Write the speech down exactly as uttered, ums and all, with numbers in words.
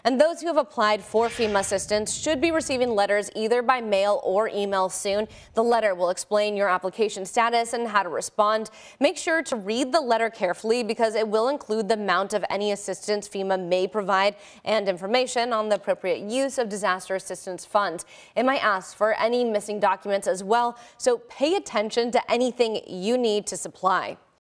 And those who have applied for FEMA assistance should be receiving letters either by mail or email soon. The letter will explain your application status and how to respond. Make sure to read the letter carefully because it will include the amount of any assistance FEMA may provide and information on the appropriate use of disaster assistance funds. It might ask for any missing documents as well, so pay attention to anything you need to supply.